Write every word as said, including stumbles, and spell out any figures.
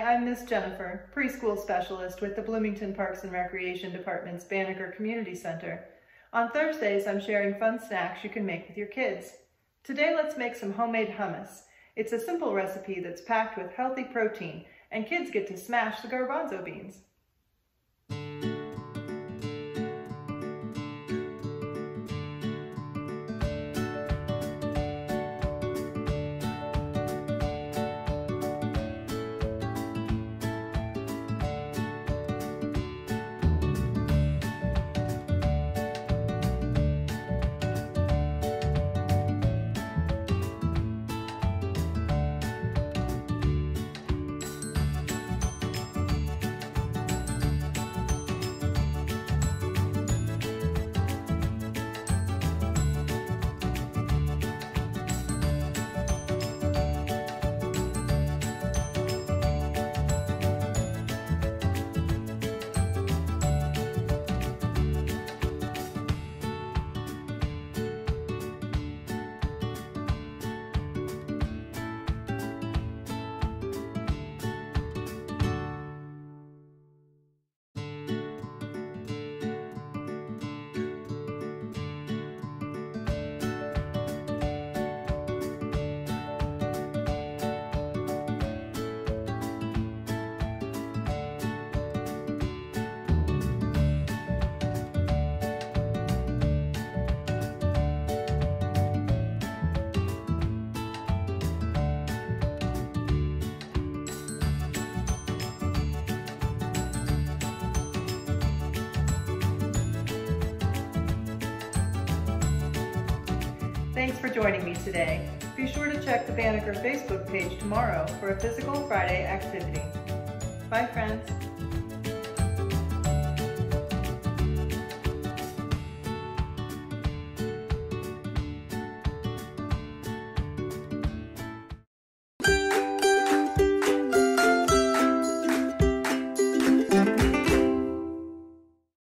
I'm Miss Jennifer, preschool specialist with the Bloomington Parks and Recreation Department's Banneker Community Center. On Thursdays, I'm sharing fun snacks you can make with your kids. Today, let's make some homemade hummus. It's a simple recipe that's packed with healthy protein, and kids get to smash the garbanzo beans. Thanks for joining me today. Be sure to check the Banneker Facebook page tomorrow for a Physical Friday activity. Bye, friends.